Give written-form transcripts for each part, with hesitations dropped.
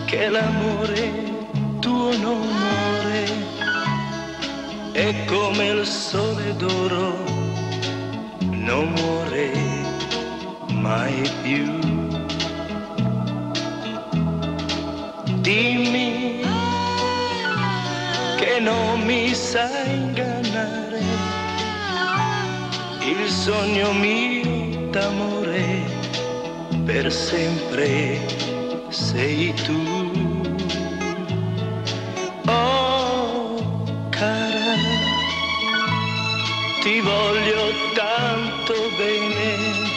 che l'amore tuo non muore, è come il sole d'oro, non muore mai più. Dimmi che non mi sai ingannare, il sogno mio d'amore per sempre sei tu. Oh cara, ti voglio tanto bene,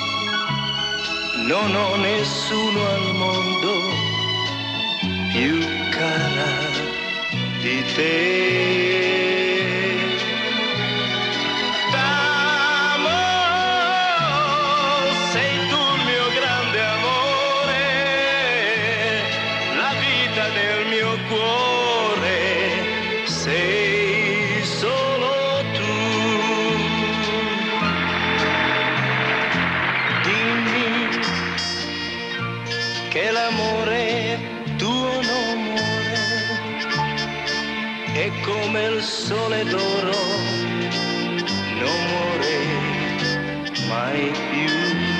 non ho nessuno al mondo più cara di te. Sei solo tu. Dimmi che l'amore tuo non muore, è come il sole d'oro, non muore mai più.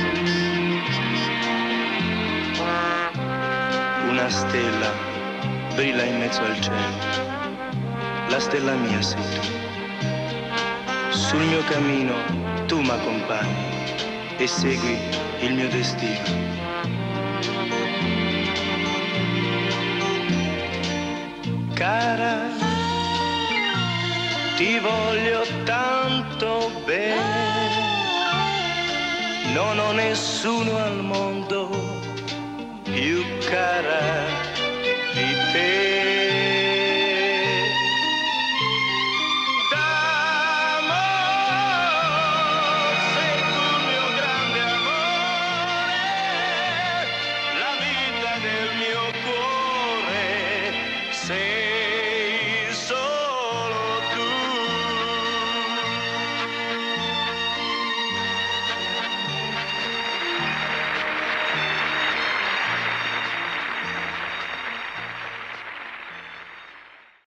Una stella brilla in mezzo al cielo, la stella mia sei tu. Sul mio cammino tu m'accompagni e segui il mio destino. Cara, ti voglio tanto bene, non ho nessuno al mondo più cara di te.